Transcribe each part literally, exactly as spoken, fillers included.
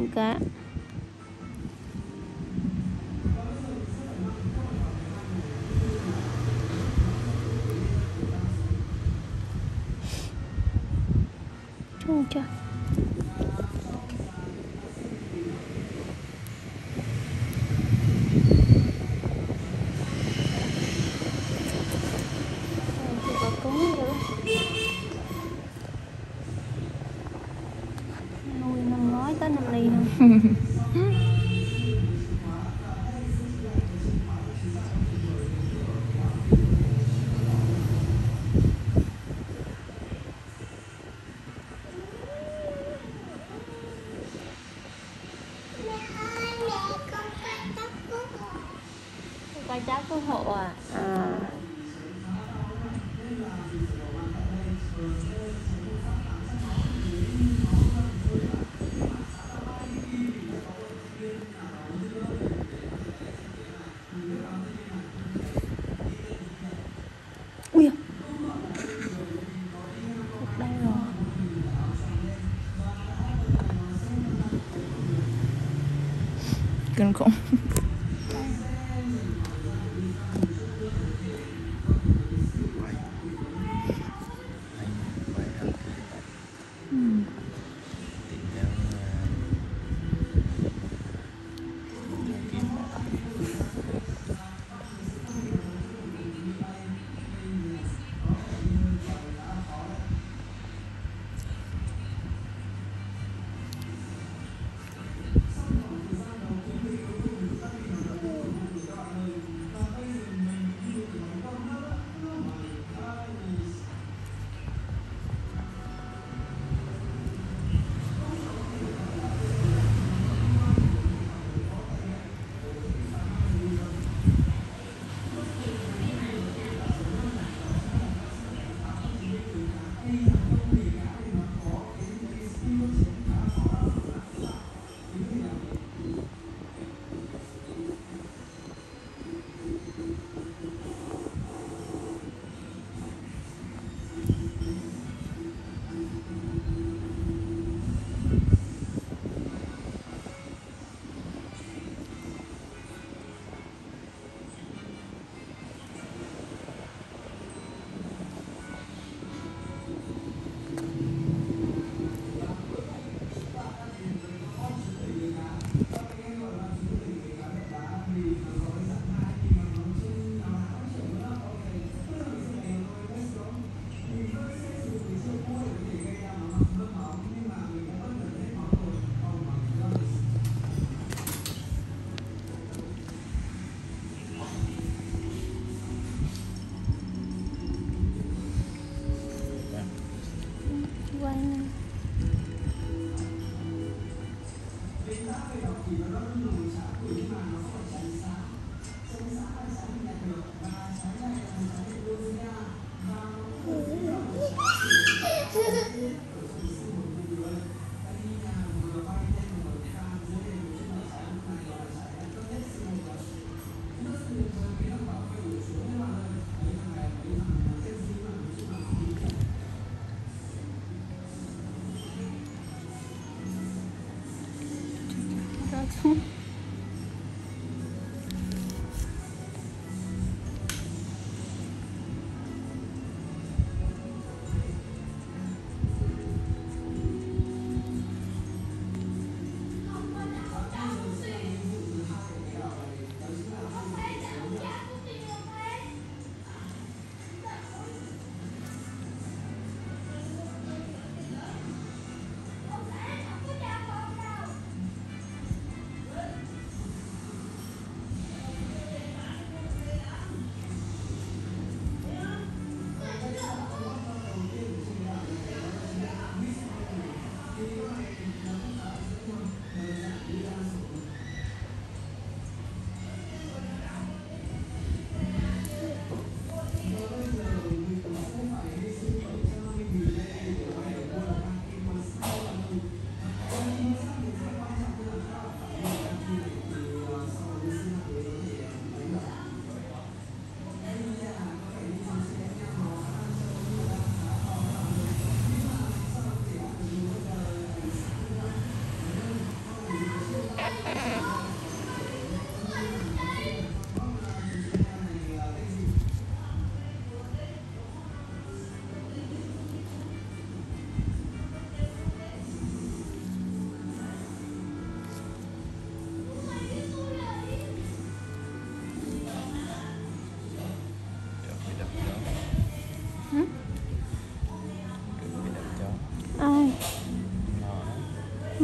con cá. Chung chưa? Nuôi năm ngoái tới năm nay không? Coi cháu cứu hộ à? À. Ui à. Đây rồi. Kinh khủng.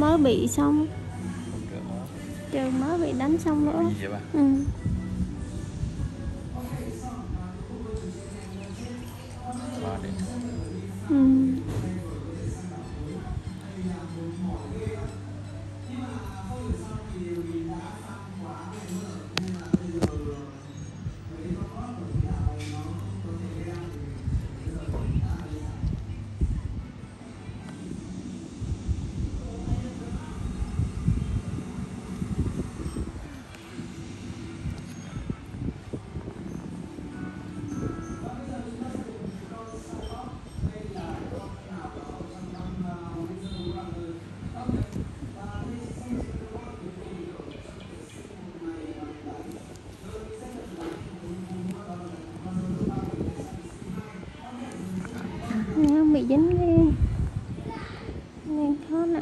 mới bị xong. Trường đó. Trường mới bị đánh xong nữa. Gì vậy bà? Ừ. Ba đi. Ừ. Nó bị dính cái nên khó nè.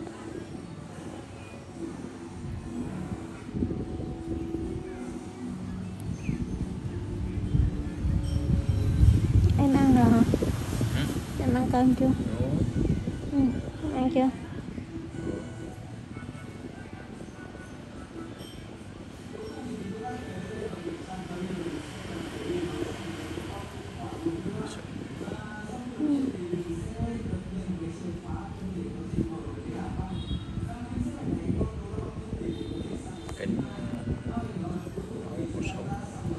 Em ăn rồi hả? Ừ. Em ăn cơm chưa? Ừ. Ăn chưa? Kính cuộc sống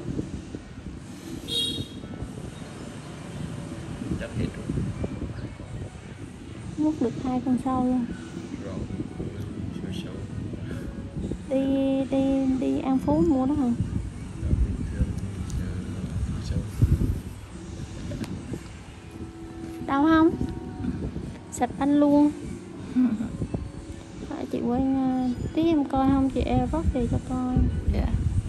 chắc hết rồi. Múc được hai con sâu luôn. Rồi sâu sâu Đi đi đi An Phú mua đó hả? bình thường thì sâu Đau không? Sạch banh luôn. Phải chị quay uh, tí em coi không chị e vót về cho coi. Dạ.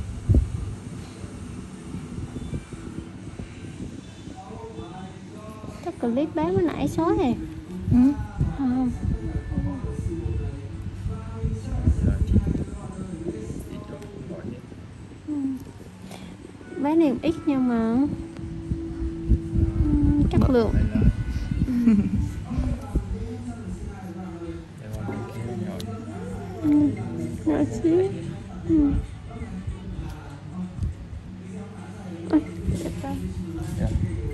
Chắc clip bán mới nãy xóa nè. Ừ. Không. là chỉ ít đó không nói hết. Ừ. Bán này ít nhưng mà ừ, chất lượng. Hay là em ăn cái kia nhỏ Ừ. Nhỏ xíu. Ừ. Ôi, chết rồi. yeah.